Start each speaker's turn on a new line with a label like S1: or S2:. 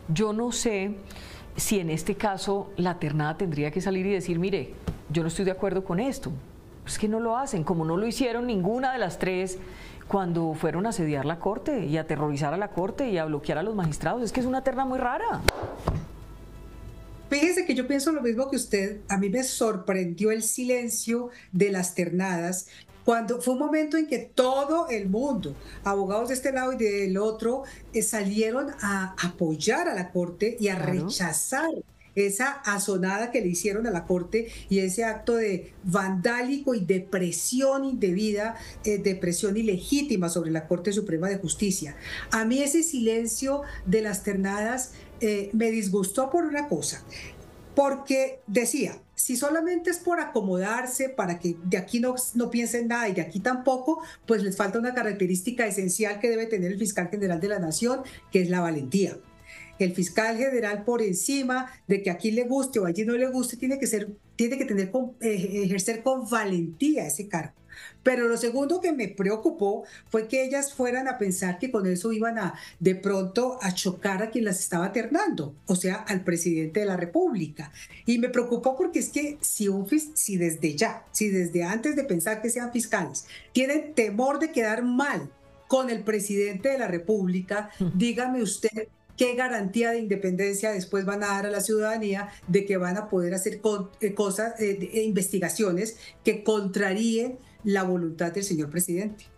S1: Yo no sé si en este caso la ternada tendría que salir y decir, mire, yo no estoy de acuerdo con esto. Es que no lo hacen, como no lo hicieron ninguna de las tres cuando fueron a asediar la corte y a aterrorizar a la corte y a bloquear a los magistrados. Es que es una terna muy rara.
S2: Fíjese que yo pienso lo mismo que usted. A mí me sorprendió el silencio de las ternadas cuando fue un momento en que todo el mundo, abogados de este lado y del otro, salieron a apoyar a la Corte y a
S1: Claro.
S2: rechazar esa azonada que le hicieron a la Corte y ese acto de vandálico y de presión indebida, de presión ilegítima sobre la Corte Suprema de Justicia. A mí ese silencio de las ternadas me disgustó por una cosa, porque decía, si solamente es por acomodarse, para que de aquí no piensen nada y de aquí tampoco, pues les falta una característica esencial que debe tener el fiscal general de la nación, que es la valentía. El fiscal general, por encima de que aquí le guste o allí no le guste, tiene que ejercer con valentía ese cargo. Pero lo segundo que me preocupó fue que ellas fueran a pensar que con eso iban a de pronto a chocar a quien las estaba ternando, o sea, al presidente de la República. Y me preocupó porque es que si desde ya, si desde antes de pensar que sean fiscales, tienen temor de quedar mal con el presidente de la República, dígame usted qué garantía de independencia después van a dar a la ciudadanía de que van a poder hacer investigaciones que contraríen la voluntad del señor presidente.